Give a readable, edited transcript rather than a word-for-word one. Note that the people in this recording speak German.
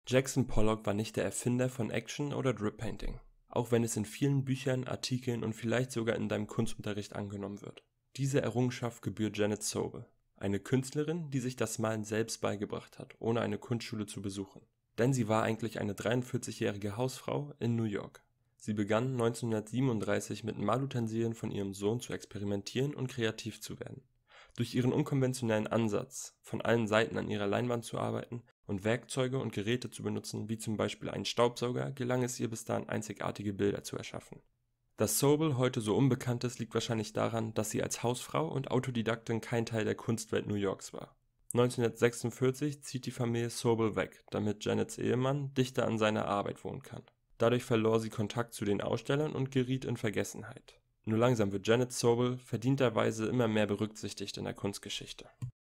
Jackson Pollock war nicht der Erfinder von Action oder Drip Painting, auch wenn es in vielen Büchern, Artikeln und vielleicht sogar in deinem Kunstunterricht angenommen wird. Diese Errungenschaft gebührt Janet Sobel, eine Künstlerin, die sich das Malen selbst beigebracht hat, ohne eine Kunstschule zu besuchen. Denn sie war eigentlich eine 43-jährige Hausfrau in New York. Sie begann 1937 mit Malutensilien von ihrem Sohn zu experimentieren und kreativ zu werden. Durch ihren unkonventionellen Ansatz, von allen Seiten an ihrer Leinwand zu arbeiten und Werkzeuge und Geräte zu benutzen, wie zum Beispiel einen Staubsauger, gelang es ihr bis dahin einzigartige Bilder zu erschaffen. Dass Sobel heute so unbekannt ist, liegt wahrscheinlich daran, dass sie als Hausfrau und Autodidaktin kein Teil der Kunstwelt New Yorks war. 1946 zieht die Familie Sobel weg, damit Janets Ehemann dichter an seiner Arbeit wohnen kann. Dadurch verlor sie Kontakt zu den Ausstellern und geriet in Vergessenheit. Nur langsam wird Janet Sobel verdienterweise immer mehr berücksichtigt in der Kunstgeschichte.